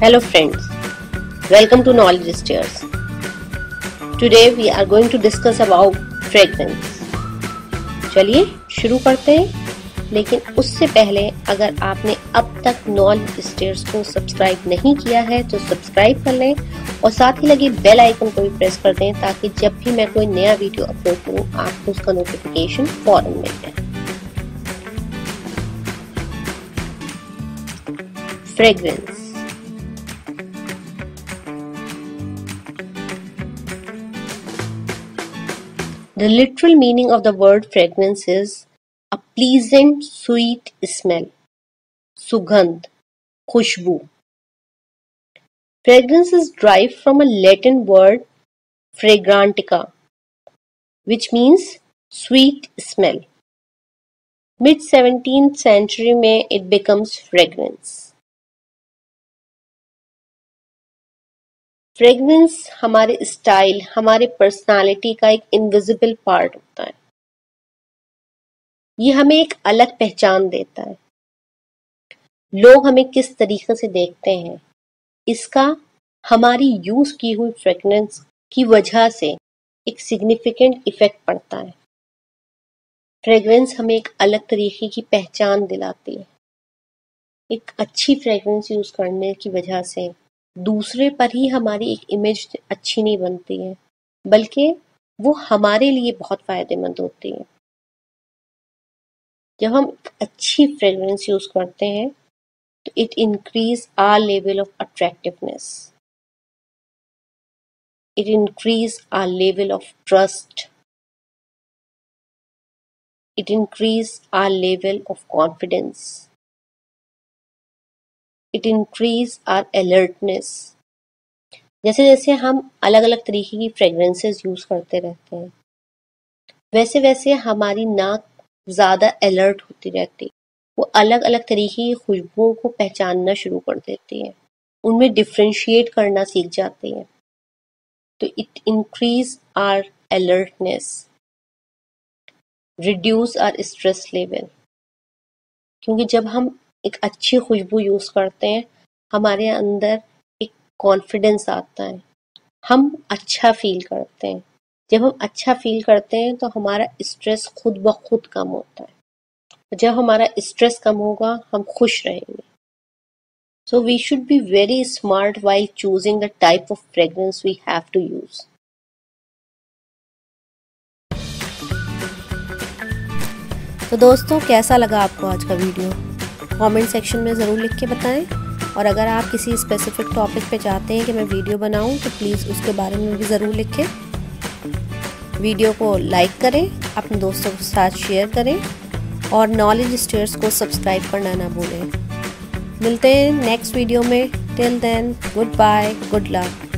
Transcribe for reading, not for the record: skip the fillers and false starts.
Hello friends, welcome to Knowledge Stairs. Today we are going to discuss about fragrance. चलिए शुरू करते हैं, लेकिन उससे पहले अगर आपने अब तक नॉलेज स्टेयर्स को सब्सक्राइब नहीं किया है तो सब्सक्राइब कर लें और साथ ही लगे बेल आइकन को भी प्रेस कर दें ताकि जब भी मैं कोई नया वीडियो अपलोड करूं आपको उसका नोटिफिकेशन फौरन मिल जाए। Fragrance. The literal meaning of the word fragrance is a pleasant, sweet smell. Sugandh, khushbu. Fragrance is derived from a Latin word fragrantica, which means sweet smell. Mid-17th century में it becomes fragrance. Fragrance हमारे style, हमारे personality का एक invisible part होता है। ये हमें एक अलग पहचान देता है। लोग हमें किस तरीके से देखते हैं, इसका हमारी यूज की हुई फ्रेग्रेंस की वजह से एक सिग्निफिकेंट इफेक्ट पड़ता है। फ्रेग्रेंस हमें एक अलग तरीके की पहचान दिलाती है। एक अच्छी फ्रेग्रेंस यूज करने की वजह से दूसरे पर ही हमारी एक इमेज अच्छी नहीं बनती है, बल्कि वो हमारे लिए बहुत फायदेमंद होती है। जब हम अच्छी फ्रेग्रेंस यूज करते हैं तो it increase our level of attractiveness, it increase our level of trust, it increase our level of confidence, it increase our alertness. जैसे जैसे हम अलग अलग तरीके की फ्रेग्रेंसेस यूज करते रहते हैं, वैसे वैसे हमारी नाक ज्यादा अलर्ट होती रहती है। वो अलग अलग तरीके की खुशबुओं को पहचानना शुरू कर देती है, उनमें डिफ्रेंशिएट करना सीख जाती है। तो it increase our alertness, reduce our stress level. क्योंकि जब हम एक अच्छी खुशबू यूज करते हैं हमारे अंदर एक कॉन्फिडेंस आता है, हम अच्छा फील करते हैं। जब हम अच्छा फील करते हैं तो हमारा स्ट्रेस खुद ब खुद कम होता है। जब हमारा स्ट्रेस कम होगा हम खुश रहेंगे। So we should be very smart while choosing the type of fragrance we have to use. तो दोस्तों, कैसा लगा आपको आज का वीडियो? कमेंट सेक्शन में ज़रूर लिख के बताएं, और अगर आप किसी स्पेसिफिक टॉपिक पे चाहते हैं कि मैं वीडियो बनाऊं तो प्लीज़ उसके बारे में भी ज़रूर लिखें। वीडियो को लाइक करें, अपने दोस्तों के साथ शेयर करें और नॉलेज स्टेयर्स को सब्सक्राइब करना ना भूलें। मिलते हैं नेक्स्ट वीडियो में। Till then, good bye, good luck.